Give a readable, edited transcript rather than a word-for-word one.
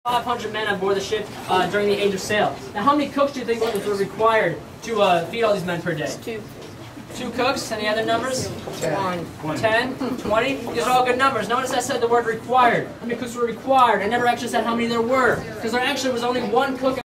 500 men on board the ship during the age of sail. Now, how many cooks do you think were required to feed all these men per day? Two cooks. Any other numbers? 10, 20. These are all good numbers. Notice I said the word required. How many cooks were required? I never actually said how many there were, because there actually was only one cook